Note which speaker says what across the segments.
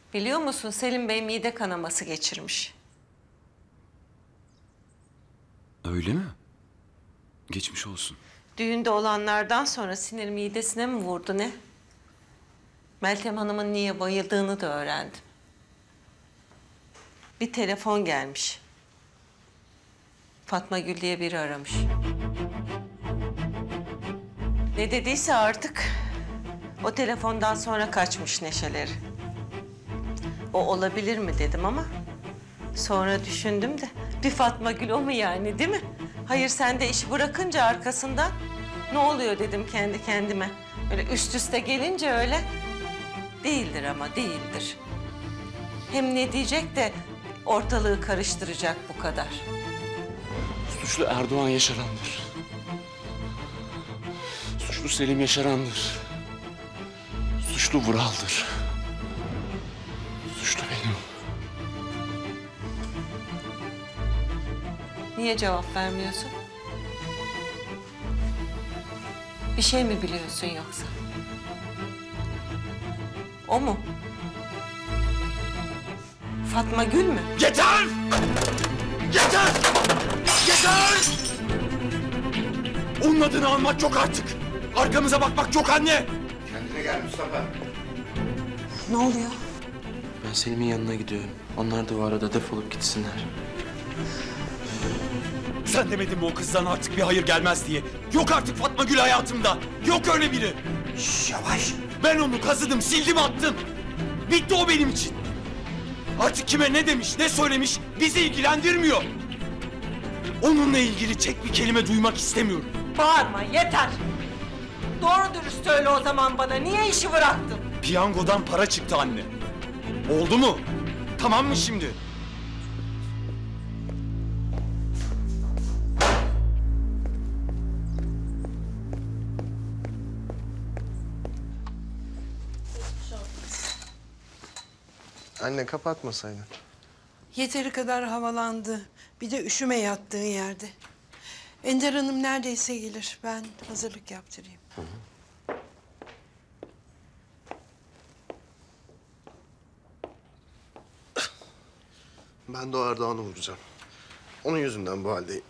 Speaker 1: Biliyor musun Selim Bey mide kanaması geçirmiş.
Speaker 2: Öyle mi? Geçmiş olsun.
Speaker 1: Düğünde olanlardan sonra sinir midesine mi vurdu ne? Meltem Hanım'ın niye bayıldığını da öğrendim. Bir telefon gelmiş. Fatma Gül diye biri aramış. Ne dediyse artık o telefondan sonra kaçmış neşeleri. O olabilir mi dedim ama sonra düşündüm de bir Fatma Gül o mu yani değil mi? Hayır sen de işi bırakınca arkasından ne oluyor dedim kendi kendime. Öyle üst üste gelince öyle değildir ama değildir. Hem ne diyecek de ortalığı karıştıracak bu kadar.
Speaker 2: Suçlu Erdoğan Yaşaran'dır. Suçlu Selim Yaşaran'dır. Suçlu Vural'dır. Suçlu benim.
Speaker 1: Niye cevap vermiyorsun? Bir şey mi biliyorsun yoksa? O mu? Fatma Gül mü?
Speaker 3: Yeter! Yeter! Yeter! Onun adını almak çok artık. Arkamıza bakmak çok anne.
Speaker 4: Kendine gel Mustafa.
Speaker 1: Ne oluyor?
Speaker 5: Ben Selim'in yanına gidiyorum. Onlar da o arada defolup gitsinler.
Speaker 3: Sen demedin mi o kızdan artık bir hayır gelmez diye? Yok artık Fatma Gül hayatımda. Yok öyle biri.
Speaker 4: Şş, yavaş.
Speaker 3: Ben onu kazıdım, sildim, attım. Bitti o benim için. Artık kime ne demiş, ne söylemiş bizi ilgilendirmiyor. Onunla ilgili tek bir kelime duymak istemiyorum.
Speaker 1: Bağırma yeter. Doğru dürüst söyle o zaman bana. Niye işi bıraktın?
Speaker 3: Piyangodan para çıktı anne. Oldu mu? Tamam mı şimdi?
Speaker 6: Anne kapatmasaydın.
Speaker 7: Yeteri kadar havalandı. Bir de üşüme yattığın yerde. Ender Hanım neredeyse gelir. Ben hazırlık yaptırayım.
Speaker 6: Ben de o Erdoğan'ı vuracağım. Onun yüzünden bu haldeyim.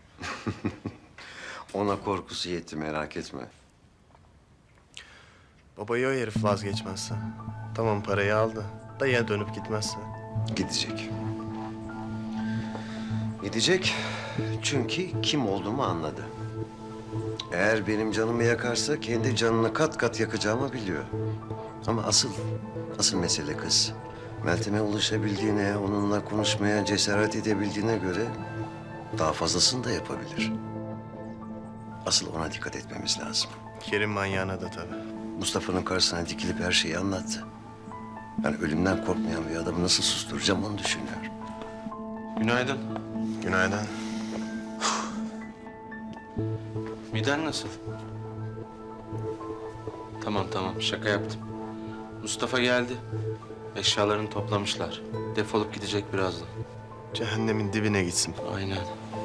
Speaker 4: Ona korkusu yetti, merak etme.
Speaker 6: Babayı o herif vazgeçmezse. Tamam parayı aldı. Dayıya dönüp gitmezse.
Speaker 4: Gidecek. Gidecek çünkü kim olduğumu anladı. Eğer benim canımı yakarsa kendi canını kat kat yakacağımı biliyor. Ama asıl mesele kız. Meltem'e ulaşabildiğine, onunla konuşmaya cesaret edebildiğine göre daha fazlasını da yapabilir. Asıl ona dikkat etmemiz lazım.
Speaker 6: Kerim manyağına da tabii.
Speaker 4: Mustafa'nın karşısına dikilip her şeyi anlattı. Ben ölümden korkmayan bir adamı nasıl susturacağım onu düşünüyorum.
Speaker 5: Günaydın.
Speaker 6: Günaydın.
Speaker 5: Miden nasıl? Tamam şaka yaptım. Mustafa geldi. Eşyalarını toplamışlar. Defolup gidecek birazdan.
Speaker 6: Cehennemin dibine gitsin.
Speaker 5: Aynen.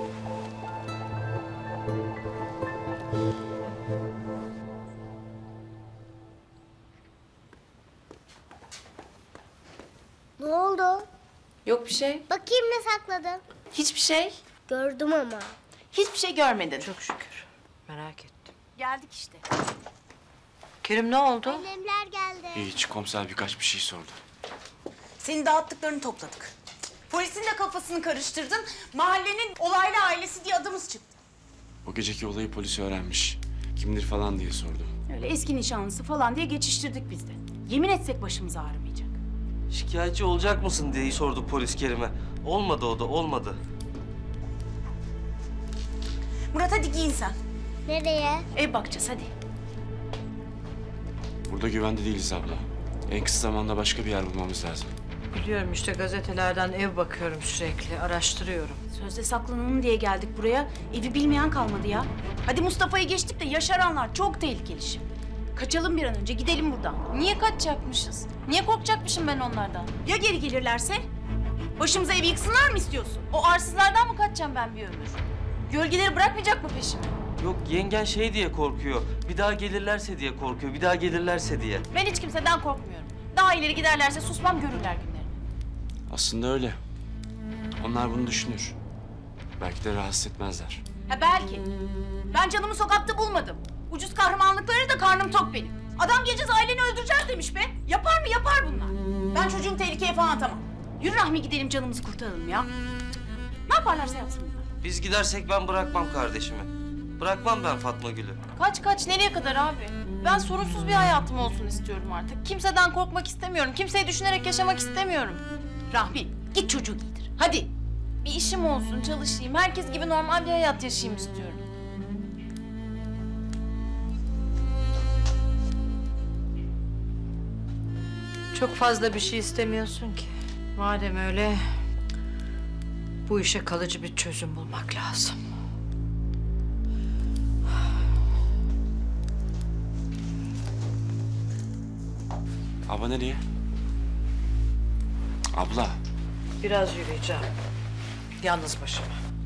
Speaker 8: Ne oldu?
Speaker 9: Yok bir şey.
Speaker 8: Bakayım ne sakladın?
Speaker 9: Hiçbir şey.
Speaker 8: Gördüm ama.
Speaker 9: Hiçbir şey görmedin.
Speaker 1: Çok şükür. Merak ettim.
Speaker 9: Geldik işte.
Speaker 1: Kerim ne oldu?
Speaker 8: Annemler geldi.
Speaker 2: Hiç komiser birkaç bir şey sordu.
Speaker 9: Senin dağıttıklarını topladık. Polisin de kafasını karıştırdın. Mahallenin olaylı ailesi diye adımız çıktı.
Speaker 2: O geceki olayı polis öğrenmiş. Kimdir falan diye sordu.
Speaker 9: Öyle eski nişanlısı falan diye geçiştirdik biz de. Yemin etsek başımız ağrımayacak.
Speaker 5: Şikayetçi olacak mısın diye sordu polis Kerim'e. Olmadı o da olmadı.
Speaker 9: Murat hadi giyin sen.
Speaker 8: Nereye?
Speaker 9: Ev bakacağız hadi.
Speaker 2: Burada güvende değiliz abla. En kısa zamanda başka bir yer bulmamız lazım.
Speaker 1: Biliyorum işte gazetelerden ev bakıyorum sürekli. Araştırıyorum.
Speaker 9: Sözde saklanalım diye geldik buraya. Evi bilmeyen kalmadı ya. Hadi Mustafa'yı geçtik de Yaşaranlar çok tehlikeli şimdi. Kaçalım bir an önce gidelim buradan.
Speaker 10: Niye kaçacakmışız? Niye korkacakmışım ben onlardan?
Speaker 9: Ya geri gelirlerse? Başımıza evi yıksınlar mı istiyorsun?
Speaker 10: O arsızlardan mı kaçacağım ben bir ömür? Gölgeleri bırakmayacak mı peşimi?
Speaker 5: Yok yengen diye korkuyor. Bir daha gelirlerse diye korkuyor. Bir daha gelirlerse diye.
Speaker 10: Ben hiç kimseden korkmuyorum. Daha
Speaker 9: daha ileri giderlerse susmam, görürler günlerini.
Speaker 2: Aslında öyle. Onlar bunu düşünür. Belki de rahatsız etmezler.
Speaker 9: Ha belki. Ben canımı sokakta bulmadım. Ucuz kahramanlıkları da karnım tok benim. Adam geleceğiz aileni öldüreceğiz demiş be. Yapar mı? Yapar bunlar. Ben çocuğumu tehlikeye falan atamam. Yürü Rahmi gidelim canımızı kurtaralım ya. Ne yaparlarsa yapsınlar.
Speaker 5: Biz gidersek ben bırakmam kardeşimi. Bırakmam ben Fatma Gül'ü.
Speaker 10: Kaç nereye kadar abi? Ben sorunsuz bir hayatım olsun istiyorum artık. Kimseden korkmak istemiyorum. Kimseyi düşünerek yaşamak istemiyorum.
Speaker 9: Rahmi git çocuğu giydir. Hadi.
Speaker 10: Bir işim olsun, çalışayım. Herkes gibi normal bir hayat yaşayayım istiyorum.
Speaker 11: Çok fazla bir şey istemiyorsun ki. Madem öyle, bu işe kalıcı bir çözüm bulmak lazım.
Speaker 2: Abla nereye? Abla.
Speaker 11: Biraz yürüyeceğim. Yalnız başıma.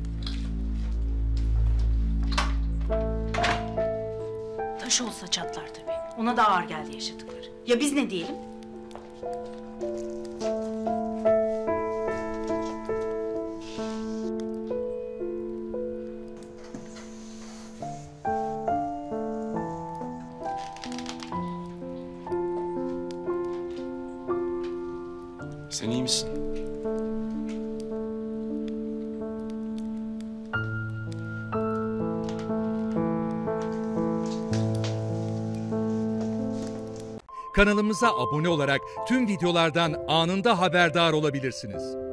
Speaker 9: Taş olsa çatlar tabii. Ona da ağır geldi yaşadıkları. Ya biz ne diyelim?
Speaker 2: Sen iyi misin?
Speaker 12: Kanalımıza abone olarak tüm videolardan anında haberdar olabilirsiniz.